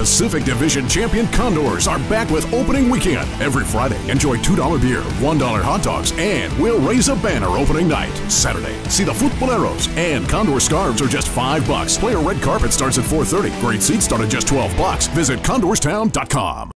Pacific Division champion Condors are back with opening weekend. Every Friday, enjoy $2 beer, $1 hot dogs, and we'll raise a banner opening night. Saturday, see the Futboleros and Condor scarves are just $5. Player red carpet starts at $4.30. Great seats start at just $12. Visit condorstown.com.